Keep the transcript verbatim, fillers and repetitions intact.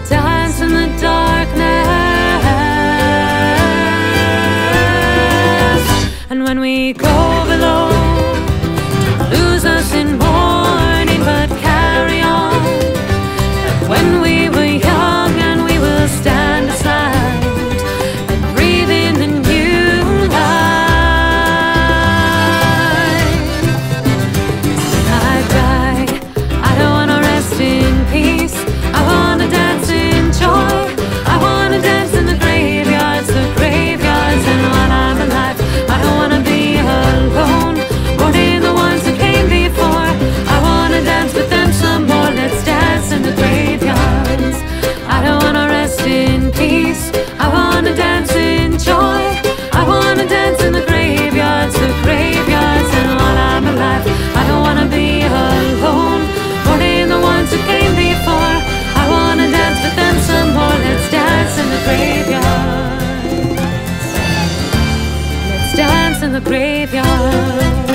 dance in the darkness. And when we go below, lose us in mourning, but carry on. And when we were young, and we will stand aside and breathe in the new life. When I die, I don't wanna rest in peace. I wanna dance in joy. I wanna dance in the graveyards, the graveyards. And while I'm alive, I don't wanna be alone, mourning the ones that came before. I wanna dance with them some more. Let's dance in the graveyards. I don't wanna rest in peace. I wanna dance in joy. I wanna dance in the graveyards, the graveyards. And while I'm alive, I don't wanna be alone, mourning the ones who came before. I wanna dance with them some more. Let's dance in the graveyards. Let's dance in the graveyard.